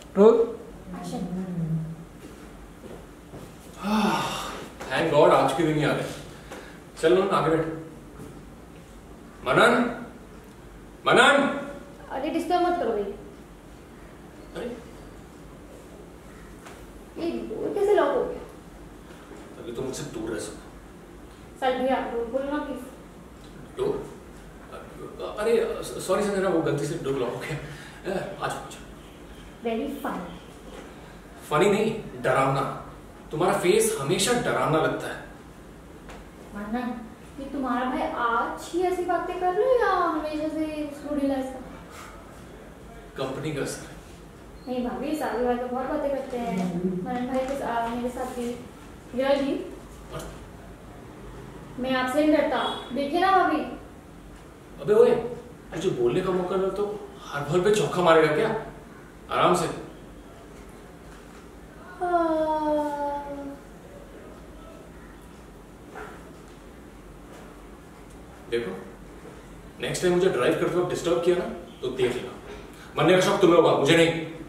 Role. Thank God आज की दिन ही आ गए। चल लो आगे बैठ। मनन, मनन। अरे डिस्टर्ब मत करो भाई। अरे ये डोर कैसे लॉक हो गया? अभी तो मुझसे दूर रह सकता। चल भैया डोर खोलो ना प्लीज। डोर? अरे सॉरी संजना, वो गलती से डोर लॉक हो गया। आज पूछो। Very funny. फनी नहीं, डरावना। तुम्हारा फेस हमेशा डरावना लगता है। मानना कि तुम्हारा भाई आज ही ऐसी बातें कर लो या हमेशा से उसको ढीला इसका? कंपनी का असर। नहीं भाभी, सारी भाई तो बहुत बातें करते हैं। मनन भाई के साथ, मेरे साथ भी। रियली मैं आपसे नहीं डरता, देखिए ना भाभी। अबे ओए, तुझे बोलने का मौका मिला तो हर भर पे चौका मारेगा क्या? आराम से। देखो, नेक्स्ट टाइम मुझे ड्राइव करते वक्त डिस्टर्ब किया ना तो देख लेना। मरने का शौक तुम्हें होगा, मुझे नहीं।